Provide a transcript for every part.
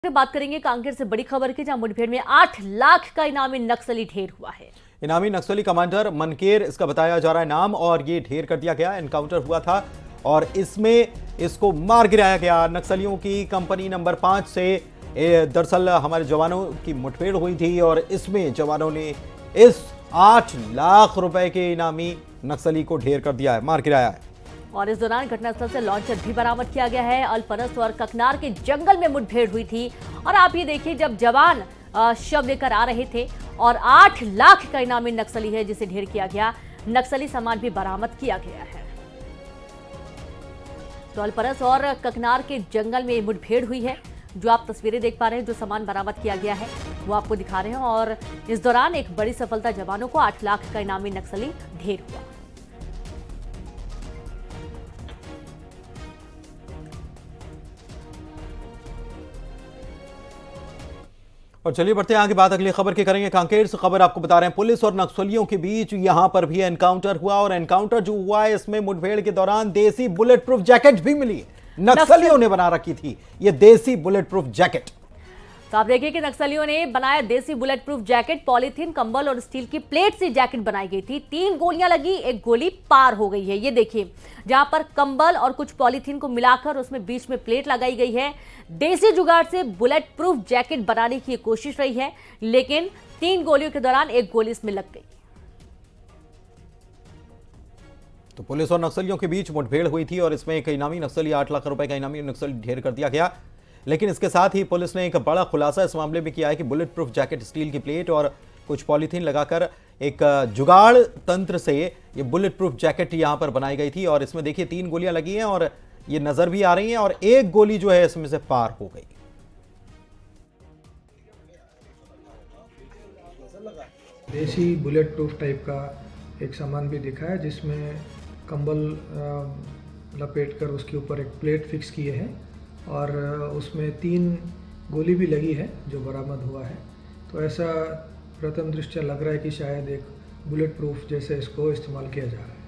बात करेंगे कांकेर से बड़ी खबर की, जहां मुठभेड़ में 8 लाख का इनामी नक्सली ढेर हुआ है। इनामी नक्सली कमांडर मनकेर इसका बताया जा रहा है नाम, और ये ढेर कर दिया गया। एनकाउंटर हुआ था और इसमें इसको मार गिराया गया। नक्सलियों की कंपनी नंबर 5 से दरअसल हमारे जवानों की मुठभेड़ हुई थी और इसमें जवानों ने इस 8 लाख रुपए के इनामी नक्सली को ढेर कर दिया है, मार गिराया है। और इस दौरान घटनास्थल से लॉन्चर भी बरामद किया गया है। अल्परस और ककनार के जंगल में मुठभेड़ हुई थी और आप ये देखिए, जब जवान शव लेकर आ रहे थे और 8 लाख का इनामी नक्सली है जिसे ढेर किया गया। नक्सली सामान भी बरामद किया गया है। तो अल्परस और ककनार के जंगल में मुठभेड़ हुई है। जो आप तस्वीरें देख पा रहे हैं, जो सामान बरामद किया गया है वो आपको दिखा रहे हैं। और इस दौरान एक बड़ी सफलता, जवानों को 8 लाख का इनामी नक्सली ढेर हुआ। और चलिए बढ़ते हैं आगे, बात अगली खबर की करेंगे। कांकेर से खबर आपको बता रहे हैं, पुलिस और नक्सलियों के बीच यहां पर भी एनकाउंटर हुआ और एनकाउंटर जो हुआ है इसमें मुठभेड़ के दौरान देसी बुलेट प्रूफ जैकेट भी मिली है। नक्सलियों ने बना रखी थी ये देसी बुलेट प्रूफ जैकेट। तो आप देखिए कि नक्सलियों ने बनाया देसी बुलेट प्रूफ जैकेट। पॉलीथीन, कंबल और स्टील की प्लेट से जैकेट बनाई गई थी। 3 गोलियां लगी, एक गोली पार हो गई है। ये देखिए, जहां पर कंबल और कुछ पॉलीथीन को मिलाकर उसमें बीच में प्लेट लगाई गई है। देसी जुगाड़ से बुलेट प्रूफ जैकेट बनाने की कोशिश रही है, लेकिन 3 गोलियों के दौरान एक गोली इसमें लग गई। तो पुलिस और नक्सलियों के बीच मुठभेड़ हुई थी और इसमें एक इनामी नक्सली, 8 लाख रुपए का इनामी नक्सली ढेर कर दिया गया। लेकिन इसके साथ ही पुलिस ने एक बड़ा खुलासा इस मामले में किया है कि बुलेट प्रूफ जैकेट, स्टील की प्लेट और कुछ पॉलीथीन लगाकर एक जुगाड़ तंत्र से ये बुलेट प्रूफ जैकेट यहां पर बनाई गई थी। और इसमें देखिए 3 गोलियां लगी हैं और ये नजर भी आ रही हैं और एक गोली जो है इसमें से पार हो गई। देसी बुलेट प्रूफ टाइप का एक सामान भी दिखा है, जिसमें कंबल लपेट कर उसके ऊपर एक प्लेट फिक्स किए हैं और उसमें 3 गोली भी लगी है जो बरामद हुआ है। तो ऐसा प्रथम दृष्टया लग रहा है कि शायद एक बुलेट प्रूफ जैसे इसको इस्तेमाल किया जा रहा है।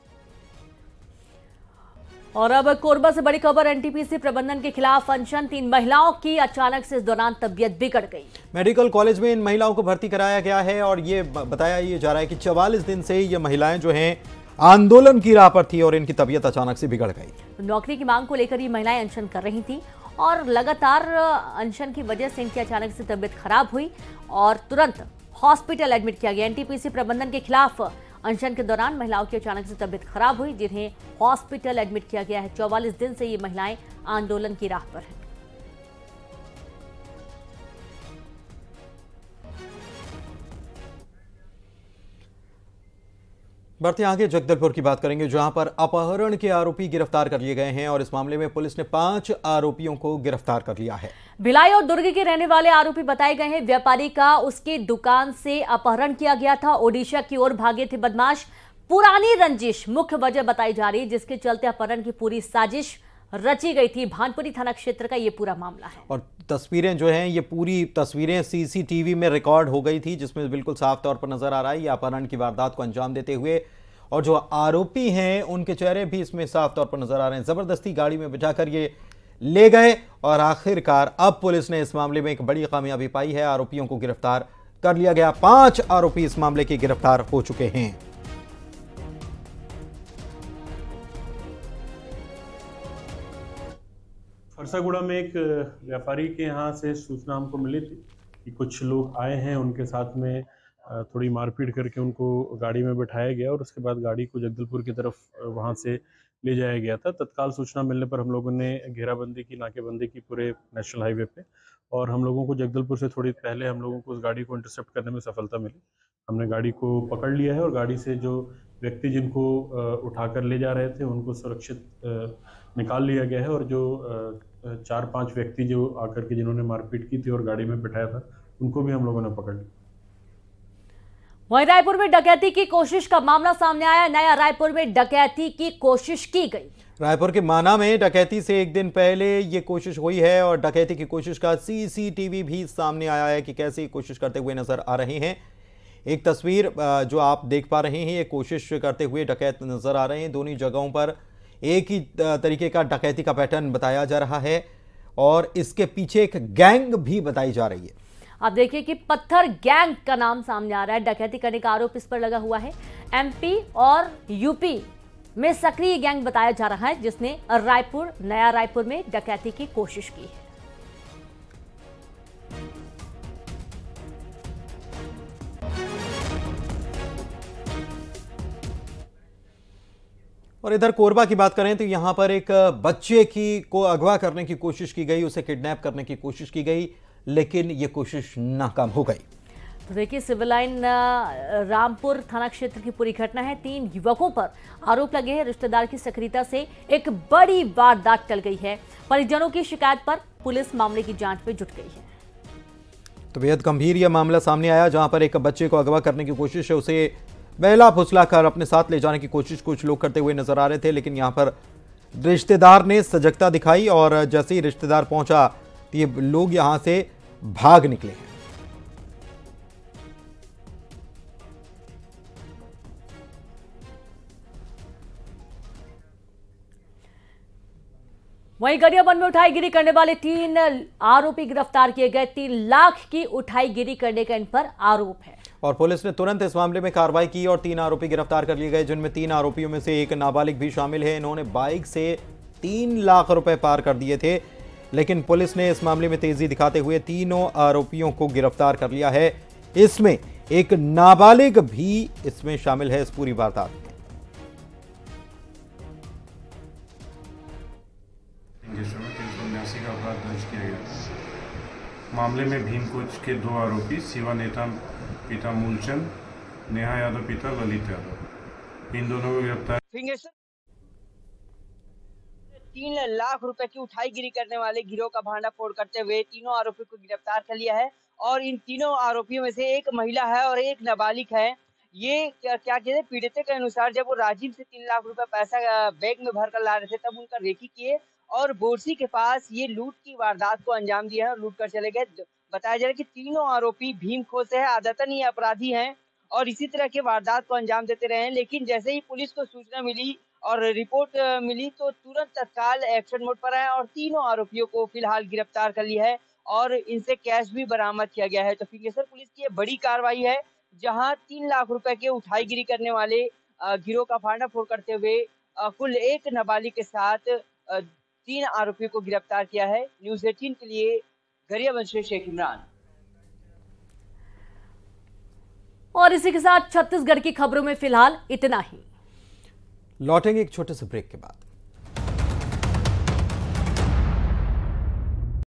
और अब कोरबा से बड़ी खबर, एनटीपीसी प्रबंधन के खिलाफ अनशन। 3 महिलाओं की अचानक से इस दौरान तबीयत बिगड़ गई। मेडिकल कॉलेज में इन महिलाओं को भर्ती कराया गया है और ये बताया जा रहा है कि 44 दिन से ये महिलाएं जो हैं आंदोलन की राह पर थी और इनकी तबीयत अचानक से बिगड़ गई। नौकरी की मांग को लेकर ये महिलाएं अनशन कर रही थी और लगातार अनशन की वजह से इनकी अचानक से तबीयत खराब हुई और तुरंत हॉस्पिटल एडमिट किया गया। एनटीपीसी प्रबंधन के खिलाफ अनशन के दौरान महिलाओं की अचानक से तबीयत खराब हुई, जिन्हें हॉस्पिटल एडमिट किया गया है। 44 दिन से ये महिलाएं आंदोलन की राह पर हैं। बढ़ते आगे जगदलपुर की बात करेंगे, जहां पर अपहरण के आरोपी गिरफ्तार कर लिए गए हैं और इस मामले में पुलिस ने 5 आरोपियों को गिरफ्तार कर लिया है। भिलाई और दुर्ग के रहने वाले आरोपी बताए गए हैं। व्यापारी का उसकी दुकान से अपहरण किया गया था। ओडिशा की ओर भागे थे बदमाश। पुरानी रंजिश मुख्य वजह बताई जा रही, जिसके चलते अपहरण की पूरी साजिश रची गई थी। भानपुरी थाना क्षेत्र का ये पूरा मामला है और तस्वीरें जो हैं, ये पूरी तस्वीरें सीसीटीवी में रिकॉर्ड हो गई थी, जिसमें बिल्कुल साफ तौर पर नजर आ रहा है ये अपहरण की वारदात को अंजाम देते हुए। और जो आरोपी हैं उनके चेहरे भी इसमें साफ तौर पर नजर आ रहे हैं। जबरदस्ती गाड़ी में बिठाकर ये ले गए और आखिरकार अब पुलिस ने इस मामले में एक बड़ी कामयाबी पाई है। आरोपियों को गिरफ्तार कर लिया गया। 5 आरोपी इस मामले के गिरफ्तार हो चुके हैं। फरसागुड़ा में एक व्यापारी के यहाँ से सूचना हमको मिली थी कि कुछ लोग आए हैं, उनके साथ में थोड़ी मारपीट करके उनको गाड़ी में बिठाया गया और उसके बाद गाड़ी को जगदलपुर की तरफ वहाँ से ले जाया गया था। तत्काल सूचना मिलने पर हम लोगों ने घेराबंदी की, नाकेबंदी की पूरे नेशनल हाईवे पे, और हम लोगों को जगदलपुर से थोड़ी पहले हम लोगों को उस गाड़ी को इंटरसेप्ट करने में सफलता मिली। हमने गाड़ी को पकड़ लिया है और गाड़ी से जो व्यक्ति जिनको उठाकर ले जा रहे थे उनको सुरक्षित निकाल लिया गया है। और जो 4-5 व्यक्ति जो आकर के जिन्होंने मारपीट की थी और गाड़ी में बिठाया था, उनको भी हम लोगों ने पकड़ लिया। वहीं रायपुर में डकैती की कोशिश का मामला सामने आया। नया रायपुर में डकैती की कोशिश की गई। रायपुर के माना में डकैती से एक दिन पहले ये कोशिश हुई है और डकैती की कोशिश का सीसीटीवी भी सामने आया है कि कैसे कोशिश करते हुए नजर आ रहे हैं। एक तस्वीर जो आप देख पा रहे हैं, ये कोशिश करते हुए डकैत नजर आ रहे हैं। दोनों जगहों पर एक ही तरीके का डकैती का पैटर्न बताया जा रहा है और इसके पीछे एक गैंग भी बताई जा रही है। आप देखिए कि पत्थर गैंग का नाम सामने आ रहा है। डकैती करने का आरोप इस पर लगा हुआ है। एमपी और यूपी में सक्रिय गैंग बताया जा रहा है, जिसने रायपुर, नया रायपुर में डकैती की कोशिश की है। और इधर कोरबा की बात करें तो यहां पर एक बच्चे को अगवा करने की कोशिश की गई, उसे किडनैप करने की कोशिश की गई, लेकिन यह कोशिश नाकाम हो गई। तो देखिए, सिविल लाइन रामपुर थाना क्षेत्र की पूरी घटना है। 3 युवकों पर आरोप लगे हैं। रिश्तेदार की सक्रियता से एक बड़ी वारदात टल गई है। परिजनों की शिकायत पर पुलिस मामले की जांच में जुट गई है। तो बेहद गंभीर यह मामला सामने आया, जहां पर एक बच्चे को अगवा करने की कोशिश है, उसे बहला फुसला कर अपने साथ ले जाने की कोशिश कुछ लोग करते हुए नजर आ रहे थे। लेकिन यहां पर रिश्तेदार ने सजगता दिखाई और जैसे ही रिश्तेदार पहुंचा तो ये लोग यहां से भाग निकले हैं। वहीं गरियाबंद में उठाईगिरी करने वाले 3 आरोपी गिरफ्तार किए गए। 3 लाख की उठाईगिरी करने का इन पर आरोप है और पुलिस ने तुरंत इस मामले में कार्रवाई की और 3 आरोपी गिरफ्तार कर लिए गए, जिनमें 3 आरोपियों में से एक नाबालिग भी शामिल है। इन्होंने बाइक से 3 लाख रुपए पार कर दिए थे, लेकिन पुलिस ने इस मामले में तेजी दिखाते हुए तीनों आरोपियों को गिरफ्तार कर लिया है। इसमें एक नाबालिग भी इसमें शामिल है इस पूरी वारदात में। का अपराध दर्ज किया गया। मामले में भीमकोच के 2 आरोपी शिवा नेता पिता मूलचंद, नेहा यादव पिता ललित यादव, इन दोनों को गिरफ्तार। 3 लाख रुपए की उठाईगिरी करने वाले गिरोह का भांडाफोड़ करते हुए तीनों आरोपियों को गिरफ्तार कर लिया है। और इन तीनों आरोपियों में से एक महिला है और एक नाबालिग है। ये क्या कहते हैं, पीड़ित के अनुसार जब वो राजीव से 3 लाख रुपए पैसा बैग में भर कर ला रहे थे, तब उनका रेकी किए और बोरसी के पास ये लूट की वारदात को अंजाम दिया है और लूट कर चले गए। बताया जा रहा है कि तीनों आरोपी भीमखोर से है, आदतन ये अपराधी हैं और इसी तरह के वारदात को अंजाम देते रहे हैं। लेकिन जैसे ही पुलिस को सूचना मिली और रिपोर्ट मिली तो तुरंत तत्काल एक्शन मोड पर आए और तीनों आरोपियों को फिलहाल गिरफ्तार कर लिया है और इनसे कैश भी बरामद किया गया है। तो फिंगेश्वर पुलिस की ये बड़ी कार्रवाई है, जहां 3 लाख रुपए के उठाईगिरी करने वाले गिरोह का भांडाफोड़ करते हुए कुल एक नाबालिग के साथ 3 आरोपियों को गिरफ्तार किया है। न्यूज़ 18 के लिए गरियाबंद से शेख इमरान। और इसी के साथ छत्तीसगढ़ की खबरों में फिलहाल इतना ही। लौटेंगे एक छोटे से ब्रेक के बाद।